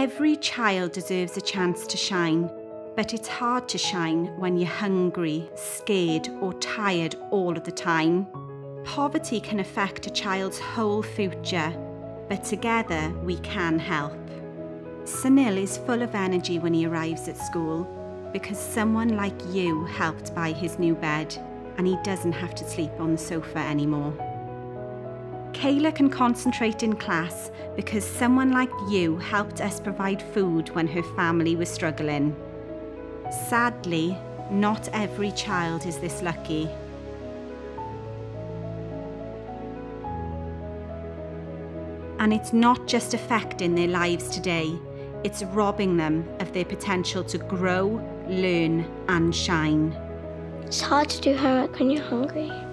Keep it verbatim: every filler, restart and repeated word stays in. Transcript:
Every child deserves a chance to shine, but it's hard to shine when you're hungry, scared, or tired all of the time. Poverty can affect a child's whole future, but together we can help. Sunil is full of energy when he arrives at school because someone like you helped buy his new bed and he doesn't have to sleep on the sofa anymore. Kayla can concentrate in class because someone like you helped us provide food when her family was struggling. Sadly, not every child is this lucky. And it's not just affecting their lives today, it's robbing them of their potential to grow, learn and shine. It's hard to do homework when you're hungry.